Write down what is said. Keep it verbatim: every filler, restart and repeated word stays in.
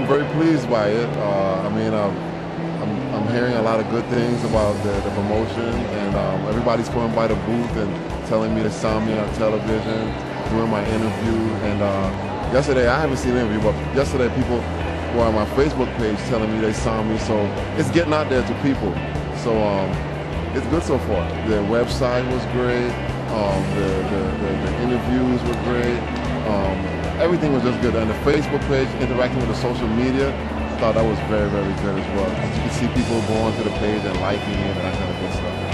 very pleased by it. Uh, I mean, um, I'm, I'm hearing a lot of good things about the, the promotion, and um, everybody's coming by the booth and telling me they saw me on television, doing my interview. And uh, yesterday, I haven't seen an interview, but yesterday people were on my Facebook page telling me they saw me. So it's getting out there to people. So um, it's good so far. The website was great. Um, the, the, the, the interviews were great. Um, everything was just good. And the Facebook page, interacting with the social media, I thought that was very, very good as well. You can see people going to the page and liking it and that kind of good stuff.